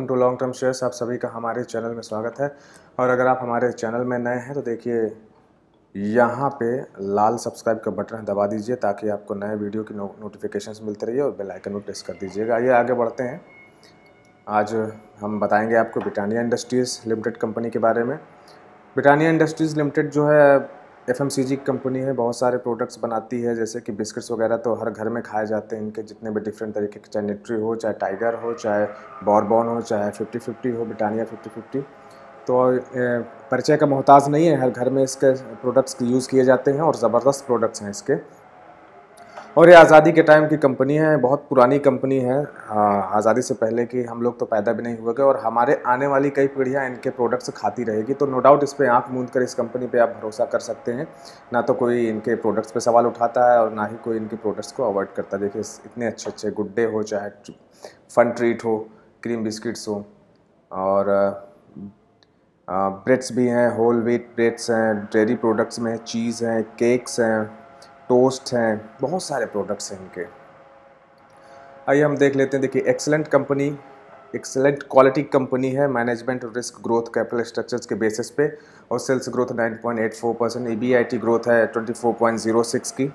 To long term shares. आप सभी का हमारे चैनल में स्वागत है। और अगर आप हमारे चैनल में नए हैं तो देखिए यहाँ पे लाल सब्सक्राइब का बटन दबा दीजिए ताकि आपको नए वीडियो की नोटिफिकेशंस मिलते रहिए और बेल आइकन को प्रेस कर दीजिएगा। आइए आगे बढ़ते हैं। आज हम बताएंगे आपको ब्रिटानिया इंडस्ट्रीज़ लिमिटेड कंपनी के बारे में। ब्रिटानिया इंडस्ट्रीज़ लिमिटेड जो है FMCG कंपनी है, बहुत सारे प्रोडक्ट्स बनाती है, जैसे कि बिस्किट्स वगैरह तो हर घर में खाए जाते हैं इनके जितने भी डिफरेंट तरीके के, चाहे न्यूट्री हो, चाहे टाइगर हो, चाहे बॉर्बन हो, चाहे 50-50 हो, ब्रिटानिया 50-50। तो परिचय का मोहताज नहीं है, हर घर में इसके प्रोडक्ट्स यूज़ किए जाते हैं और ज़बरदस्त प्रोडक्ट्स हैं इसके। और ये आज़ादी के टाइम की कंपनी है, बहुत पुरानी कंपनी है। आज़ादी से पहले की हम लोग तो पैदा भी नहीं हुए थे और हमारे आने वाली कई पीढ़ियाँ इनके प्रोडक्ट्स खाती रहेगी। तो नो डाउट इस पर आँख मूंद कर इस कंपनी पे आप भरोसा कर सकते हैं। ना तो कोई इनके प्रोडक्ट्स पे सवाल उठाता है और ना ही कोई इनके प्रोडक्ट्स को अवॉइड करता है। देखिए इतने अच्छे अच्छे गुड्डे हो, चाहे फन ट्रीट हो, क्रीम बिस्किट्स हो, और ब्रेड्स भी हैं, होल व्हीट ब्रेड्स हैं, डेयरी प्रोडक्ट्स में चीज़ हैं, केक्स हैं, टोस्ट हैं, बहुत सारे प्रोडक्ट्स हैं इनके। आइए हम देख लेते हैं। देखिए excellent company, excellent quality company है, management risk growth capital structures के बेसिस पे, और सेल्स ग्रोथ 9.84%, EBIT ग्रोथ है 24.06 की,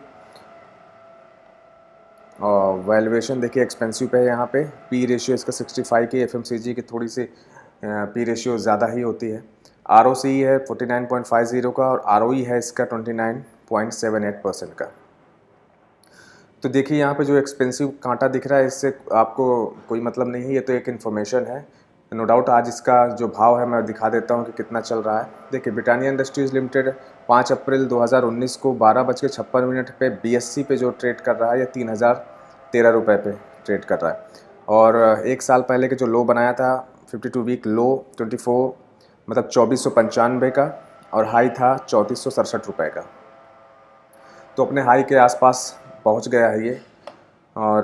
और वैल्यूएशन देखिए एक्सपेंसिव पे है यहाँ पे। पी रेशियो इसका 65 की, FMCG की थोड़ी सी पी रेशियो ज़्यादा ही होती है। ROCE है 49.50 का और ROE है इसका 29.78% का। तो देखिए यहाँ पे जो एक्सपेंसिव कांटा दिख रहा है इससे आपको कोई मतलब नहीं है, ये तो एक इन्फॉर्मेशन है। नो डाउट आज इसका जो भाव है मैं दिखा देता हूँ कि कितना चल रहा है। देखिए ब्रिटानिया इंडस्ट्रीज़ लिमिटेड 5 अप्रैल 2019 को 12:56 पे BSE पे जो ट्रेड कर रहा है, ये 3013 रुपये पे ट्रेड कर रहा है। और एक साल पहले के जो लो बनाया था 52 वीक लो 24 मतलब 2495 का, और हाई था 3467 रुपये का। तो अपने हाई के आसपास पहुंच गया है ये। और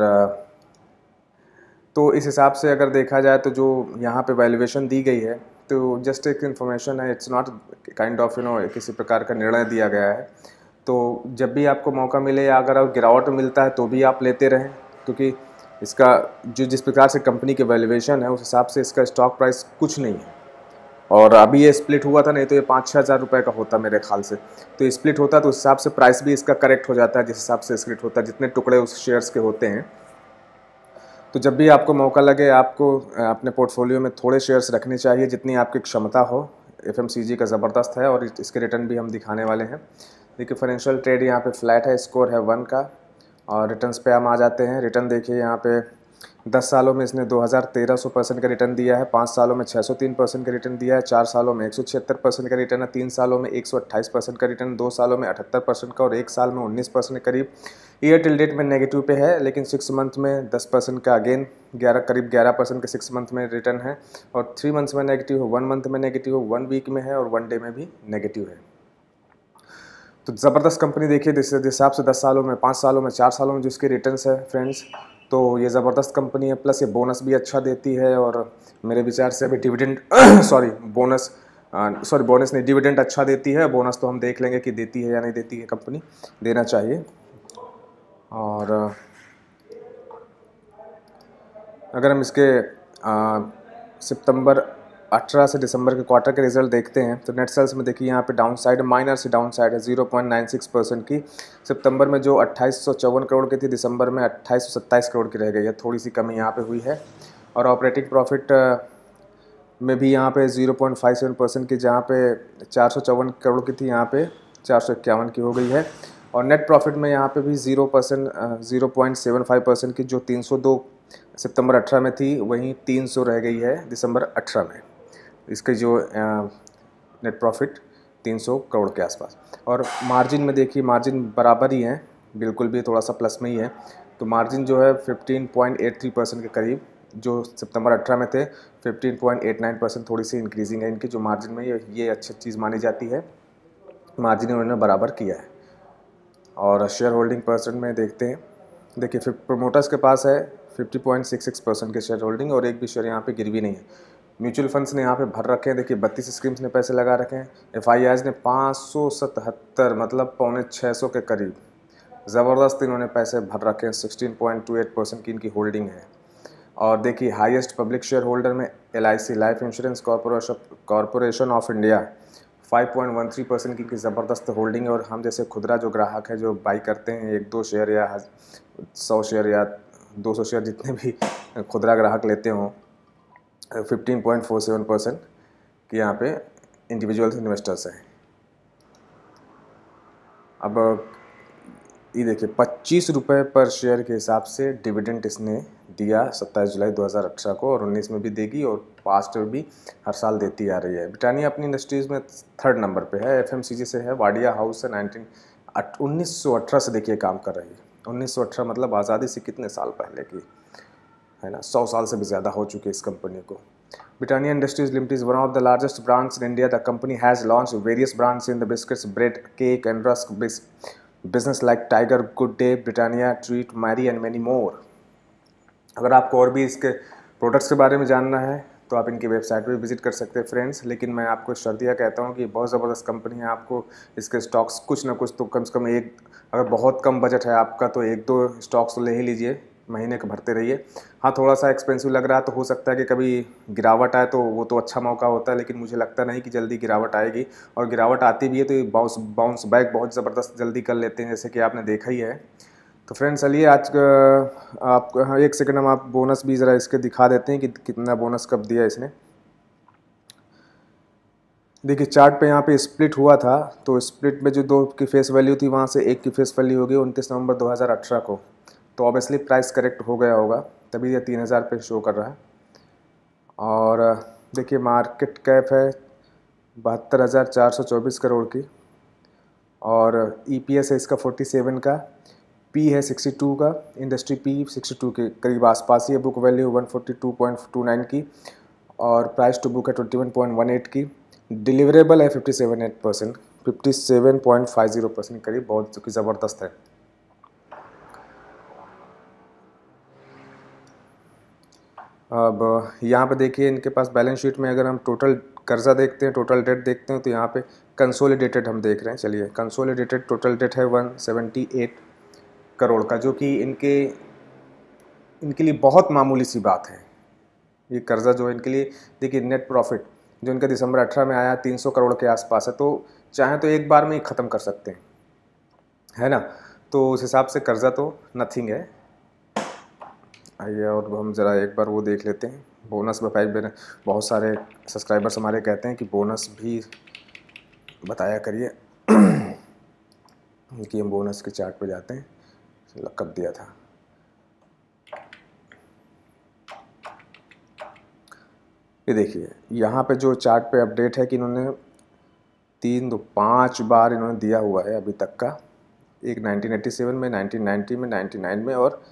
तो इस हिसाब से अगर देखा जाए तो जो यहाँ पे वैल्यूएशन दी गई है तो जस्ट एक इन्फॉर्मेशन है, इट्स नॉट काइंड ऑफ किसी प्रकार का निर्णय दिया गया है। तो जब भी आपको मौका मिले या अगर गिरावट मिलता है तो भी आप लेते रहें, क्योंकि इसका जो जिस प्रकार से कंपनी की वैल्यूएशन है उस हिसाब से इसका स्टॉक प्राइस कुछ नहीं है। और अभी ये स्प्लिट हुआ था, नहीं तो ये 5-6 हज़ार रुपये का होता मेरे ख्याल से। तो ये स्प्लिट होता तो उस हिसाब से प्राइस भी इसका करेक्ट हो जाता है, जिस हिसाब से स्प्लिट होता है, जितने टुकड़े उस शेयर्स के होते हैं। तो जब भी आपको मौका लगे आपको अपने पोर्टफोलियो में थोड़े शेयर्स रखने चाहिए, जितनी आपकी क्षमता हो। FMCG का ज़बरदस्त है और इसके रिटर्न भी हम दिखाने वाले हैं। देखिए फाइनेंशियल ट्रेड यहाँ पे फ्लैट है, स्कोर है 1 का। और रिटर्न्स पे हम आ जाते हैं। रिटर्न देखिए यहाँ पे 10 सालों में इसने 2300% का रिटर्न दिया है, 5 सालों में 603% का रिटर्न दिया है, 4 सालों में 176% का रिटर्न है, 3 सालों में 128% का रिटर्न, 2 सालों में 78% का और 1 साल में 19% के करीब। ईयर टिल डेट में नेगेटिव पे है, लेकिन 6 मंथ में 10% का, अगेन 11% के 6 मंथ में रिटर्न है, और 3 मंथ्स में नेगेटिव है, 1 मंथ में नेगेटिव है, 1 वीक में है और 1 डे में भी नेगेटिव है। तो ज़बरदस्त कंपनी देखिए, जिस हिसाब से 10 सालों में, 5 सालों में, 4 सालों में जो इसके रिटर्न्स है फ्रेंड्स, तो ये ज़बरदस्त कंपनी है। प्लस ये बोनस भी अच्छा देती है, और मेरे विचार से अभी डिविडेंड बोनस नहीं, डिविडेंड अच्छा देती है। बोनस तो हम देख लेंगे कि देती है या नहीं देती है, कंपनी देना चाहिए। और अगर हम इसके सितंबर 18 से दिसंबर के क्वार्टर के रिजल्ट देखते हैं तो नेट सेल्स में देखिए यहाँ पे डाउन साइड, माइनर से डाउन साइड है 0.96% की। सितंबर में जो 2854 करोड़ की थी, दिसंबर में 2827 करोड़ की रह गई है, थोड़ी सी कमी यहाँ पे हुई है। और ऑपरेटिंग प्रॉफिट में भी यहाँ पे 0.57% की, जहाँ पे 454 करोड़ की थी, यहाँ पे 451 की हो गई है। और नेट प्रॉफिट में यहाँ पे भी 0.75% की, जो 302 सितंबर 18 में थी वहीं 300 रह गई है दिसंबर 18 में। इसके जो नेट प्रॉफिट 300 करोड़ के आसपास। और मार्जिन में देखिए, मार्जिन बराबर ही है, बिल्कुल भी थोड़ा सा प्लस में ही है। तो मार्जिन जो है 15.83% के करीब, जो सितंबर 18 में थे 15.89%, थोड़ी सी इंक्रीजिंग है इनकी जो मार्जिन में, ये अच्छी चीज़ मानी जाती है। मार्जिन उन्होंने बराबर किया है। और शेयर होल्डिंग परसेंट में देखते हैं, देखिए प्रोमोटर्स के पास है 50.66% के शेयर होल्डिंग, और एक भी शेयर यहाँ पे गिरवी नहीं है। म्यूचुअल फंड्स ने यहाँ पे भर रखे हैं, देखिए 32 स्कीम्स ने पैसे लगा रखे हैं। FIIs ने 577 मतलब 550 के करीब, ज़बरदस्त इन्होंने पैसे भर रखे हैं। 16.28% की इनकी होल्डिंग है। और देखिए हाईएस्ट पब्लिक शेयर होल्डर में LIC life insurance corporation of India 5.13% की ज़बरदस्त होल्डिंग है। और हम जैसे खुदरा जो ग्राहक है जो बाई करते हैं 1-2 शेयर या 100 शेयर या 200 शेयर, जितने भी खुदरा ग्राहक लेते हों, 15.47% कि यहाँ पे इंडिविजुअल्स इन्वेस्टर्स हैं। अब ये देखिए 25 रुपये पर शेयर के हिसाब से डिविडेंड इसने दिया 27 जुलाई 2018 को, और 19 में भी देगी और पास्ट में भी हर साल देती आ रही है। ब्रिटानिया अपनी इंडस्ट्रीज़ में 3rd नंबर पे है, FMCG से है, वाडिया हाउस से 1918 से देखिए काम कर रही है। 1918 मतलब आज़ादी से कितने साल पहले की है ना, 100 साल से भी ज़्यादा हो चुकी है इस कंपनी को। Britannia Industries Limited is one of the largest brands in India. The company has launched various brands in the biscuits, bread, cake and rusk business like Tiger, Good Day, Britannia, Treat, Marie and many more. अगर आपको और भी इसके products के बारे में जानना है तो आप इनकी वेबसाइट पे विजिट कर सकते हैं फ्रेंड्स। लेकिन मैं आपको शर्तिया कहता हूँ कि बहुत ज़बरदस्त कंपनी है, आपको इसके स्टॉक्स कुछ ना कुछ तो कम से कम एक, अगर बहुत कम बजट है आपका तो 1-2 स्टॉक्स तो ले ही लीजिए, महीने का भरते रहिए। हाँ, थोड़ा सा एक्सपेंसिव लग रहा है तो हो सकता है कि कभी गिरावट आए, तो वो तो अच्छा मौका होता है, लेकिन मुझे लगता नहीं कि जल्दी गिरावट आएगी। और गिरावट आती भी है तो ये बाउंस बैक बहुत ज़बरदस्त जल्दी कर लेते हैं, जैसे कि आपने देखा ही है। तो फ्रेंड्स चलिए आज आपको, हाँ 1 सेकंड हम आप बोनस भी ज़रा इसके दिखा देते हैं कि कितना बोनस कब दिया इसने। देखिए चार्ट पे यहाँ पे स्प्लिट हुआ था, तो स्प्लिट में जो 2 की फेस वैल्यू थी वहाँ से 1 की फेस वैल्यू हो गई 29 नवंबर 2018 को। तो ऑब्वियसली प्राइस करेक्ट हो गया होगा, तभी ये 3000 पे शो कर रहा है। और देखिए मार्केट कैप है 72,424 करोड़ की, और EPS है इसका 47 का, P है 62 का, इंडस्ट्री P 62 के करीब आसपास ही है, बुक वैल्यू 142.29 की, और प्राइस टू बुक है 21.18 की, डिलीवरेबल है 57.50% करीब, बहुत ज़बरदस्त है। अब यहाँ पे देखिए इनके पास बैलेंस शीट में अगर हम टोटल कर्जा देखते हैं, टोटल डेट देखते हैं, तो यहाँ पे कंसोलिडेटेड हम देख रहे हैं। चलिए कंसोलिडेटेड टोटल डेट है 178 करोड़ का, जो कि इनके लिए बहुत मामूली सी बात है। ये कर्जा जो है इनके लिए, देखिए नेट प्रॉफिट जो इनका दिसंबर 18 में आया 300 करोड़ के आसपास है, तो चाहे तो एक बार में ही ख़त्म कर सकते हैं, है ना। तो उस हिसाब से कर्जा तो नथिंग है। आइए और हम ज़रा एक बार वो देख लेते हैं बोनस बताइए। बहुत सारे सब्सक्राइबर्स हमारे कहते हैं कि बोनस भी बताया करिए कि हम बोनस के चार्ट पे जाते हैं, कब दिया था। ये देखिए यहाँ पे जो चार्ट पे अपडेट है कि इन्होंने 5 बार इन्होंने दिया हुआ है अभी तक का, एक 1987 में, 1990 में, 99 में, और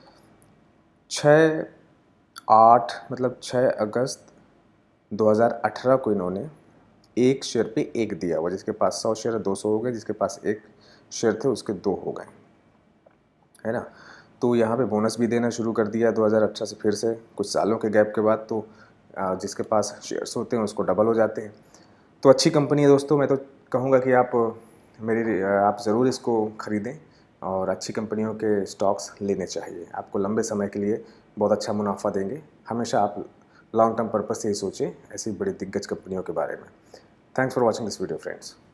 6 अगस्त 2018 को इन्होंने 1 शेयर पे 1 दिया हुआ। जिसके पास 100 शेयर 200 हो गए, जिसके पास 1 शेयर थे उसके 2 हो गए, है ना। तो यहाँ पे बोनस भी देना शुरू कर दिया 2018 से, फिर से कुछ सालों के गैप के बाद। तो जिसके पास शेयर्स होते हैं उसको डबल हो जाते हैं। तो अच्छी कंपनी है दोस्तों, मैं तो कहूँगा कि आप ज़रूर इसको ख़रीदें, और अच्छी कंपनियों के स्टॉक्स लेने चाहिए, आपको लंबे समय के लिए बहुत अच्छा मुनाफा देंगे। हमेशा आप लॉन्ग टर्म पर्पस से ही सोचें ऐसी बड़ी दिग्गज कंपनियों के बारे में। Thanks for watching this video friends.